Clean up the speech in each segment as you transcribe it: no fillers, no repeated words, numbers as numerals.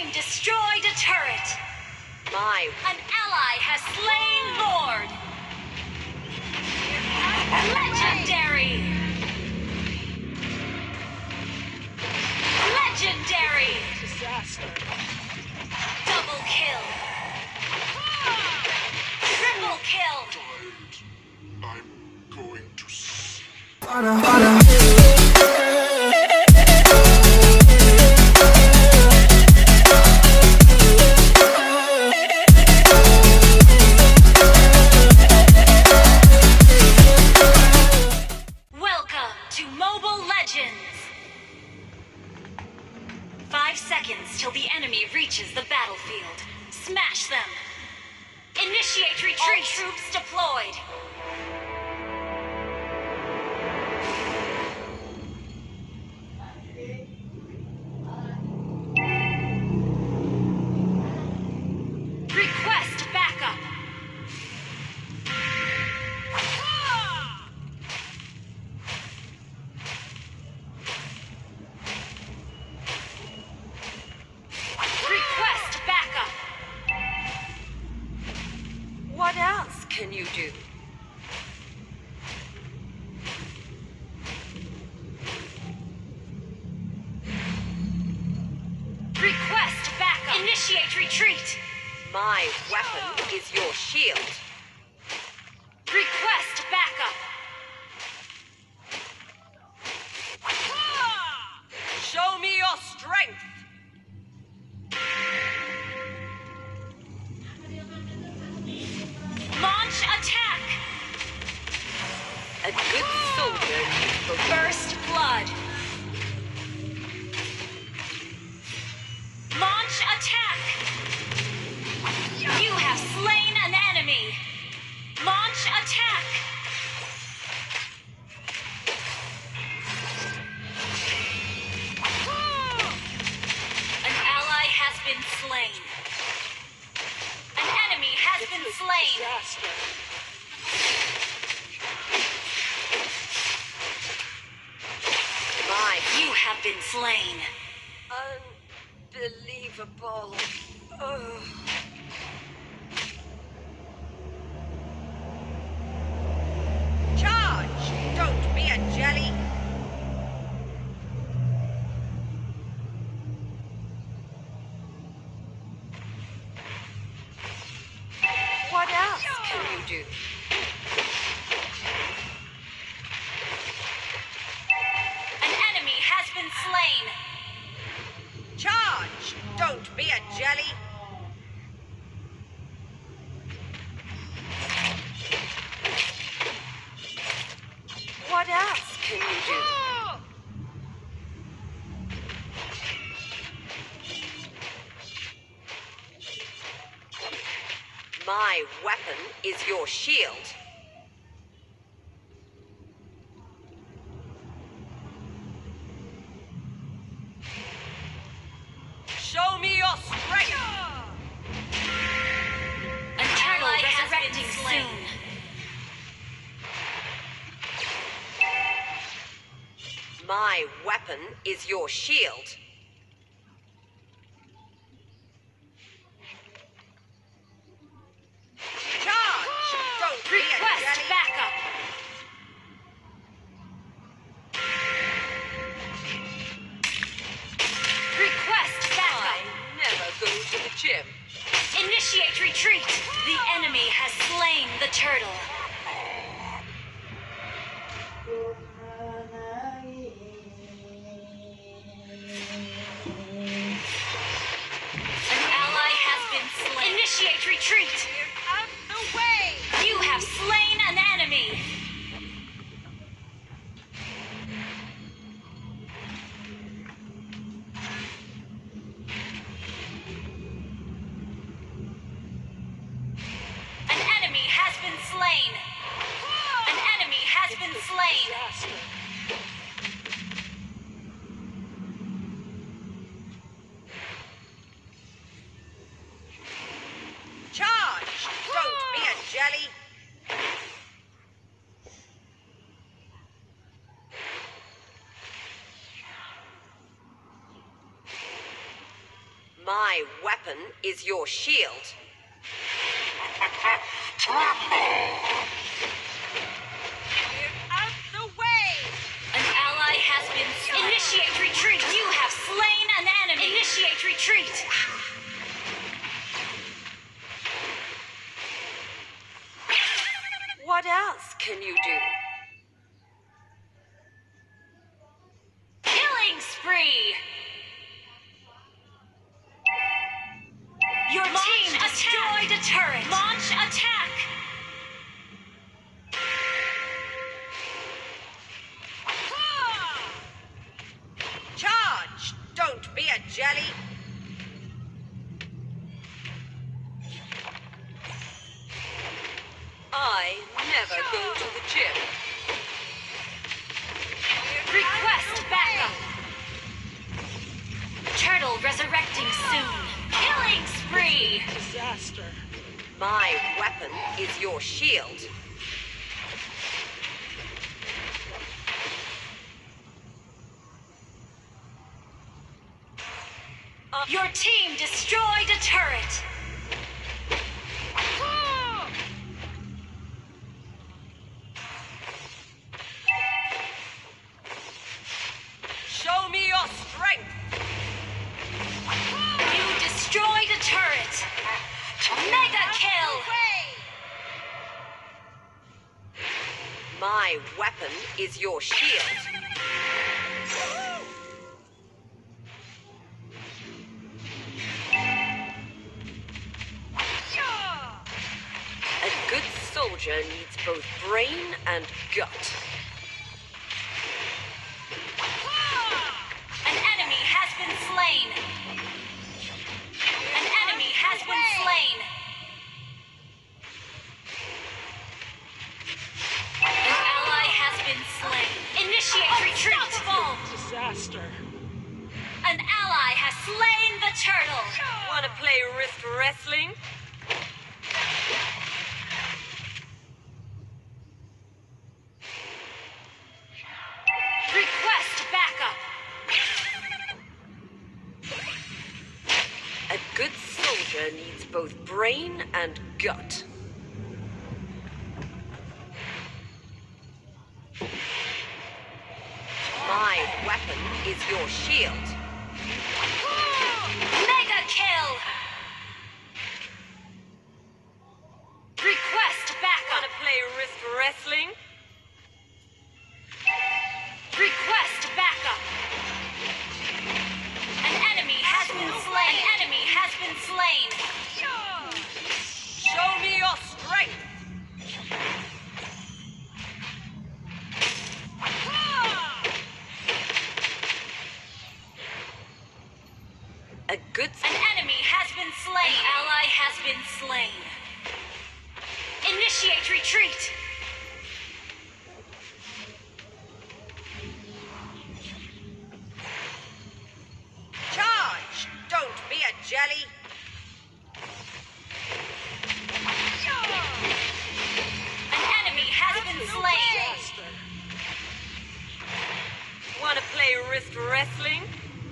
destroyed a turret. An ally has slain Lord. Legendary. Legendary. Disaster. Double kill. Triple kill. I'm going to Welcome to Mobile Legends. 5 seconds till the enemy reaches the battlefield. Smash them. Initiate retreat. All troops deployed. Request backup. Request backup. What else can you do? Request backup. Initiate retreat. My weapon is your shield. Request backup. Show me your strength. Launch attack. A good soldier needs the First blood. Launch attack. You have slain an enemy. Launch attack. An ally has been slain. An enemy has been slain. Disaster. You have been slain. Unbelievable. Ugh. Charge! Don't be a jelly. What else can you do? An enemy has been slain. Charge! Don't be a jelly. What else can you do? My weapon is your shield. Show me your strength! An ally has been slain. My weapon is your shield. Charge! Don't be a Request jelly. backup. Request I backup. never go to the gym. Initiate retreat. The enemy has slain the turtle. An ally has been slain. Initiate retreat. Out the way! You have slain an enemy. An enemy has been slain. An enemy has been slain. Disaster. Charge! My weapon is your shield. Get out the way! An ally has been slain. Initiate retreat. You have slain an enemy. Initiate retreat. What else can you do? Killing spree. Your team destroyed a turret. Launch attack. Charge! Don't be a jelly. I never go to the gym. Request backup. Turtle resurrecting soon. Killing spree. Disaster. My weapon is your shield. Your team destroyed a turret. Show me your strength. You destroyed a turret. Mega kill. My weapon is your shield. A good soldier needs both brain and gut. An enemy has been slain. An enemy has been slain. An ally has been slain. Initiate retreat. Disaster. An ally has slain the turtle. Wanna play wrist wrestling? Request backup. A good soldier needs both brain and gut. My weapon is your shield. Mega kill. Request backup. Wanna play wrist wrestling? Request backup. An enemy has been slain. An enemy has been slain. Show me your strength. A good An enemy has been slain. An ally has been slain. Initiate retreat. charge. Don't be a jelly. An enemy has been slain. Disaster. Wanna play wrist wrestling?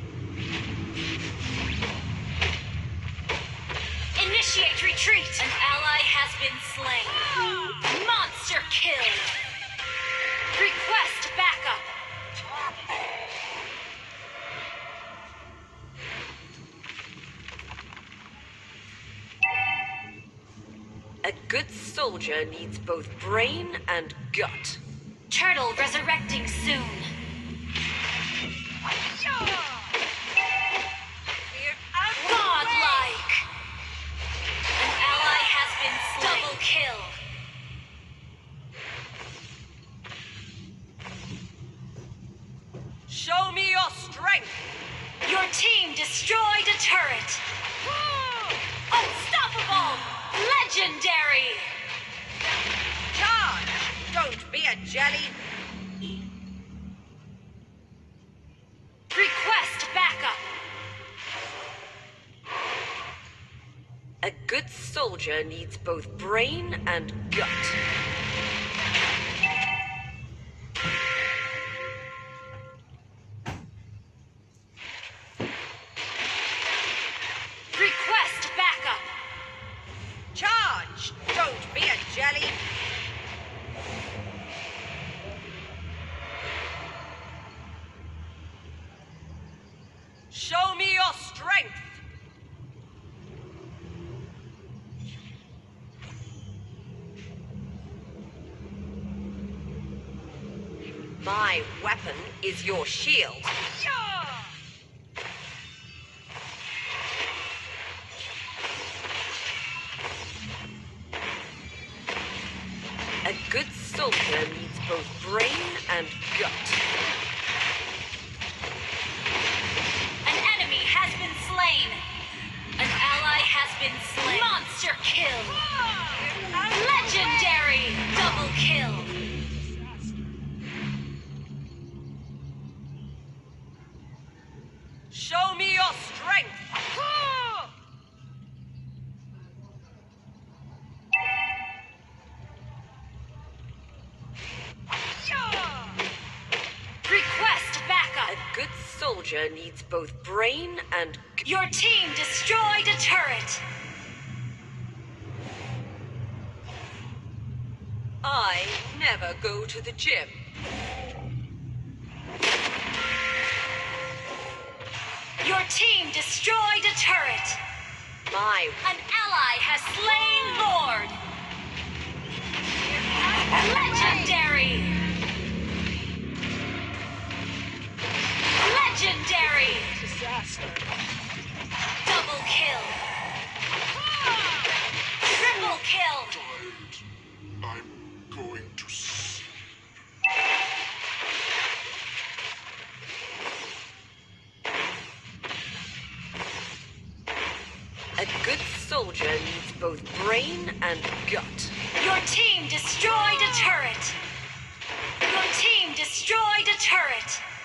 Initiate retreat. An ally has been slain. Monster kill. Request backup. A good soldier needs both brain and gut. Turtle resurrecting soon. Godlike. An ally has been slain. Double kill. Show me your strength. Your team destroyed a turret. Unstoppable. Legendary. Charge. Don't be a jelly. Request backup. A good soldier needs both brain and gut. My weapon is your shield. A good soldier needs both brain and gut. An enemy has been slain. An ally has been slain. Monster kill. Legendary double kill. Show me your strength! Request backup. A good soldier needs both brain and Your team destroyed a turret. I never go to the gym. Your team destroyed a turret. My An ally has slain Lord. Legendary. Legendary. Disaster. Double kill. Triple kill. I'm going to sleep. a good soldier needs both brain and gut. Your team destroyed a turret. Your team destroyed a turret.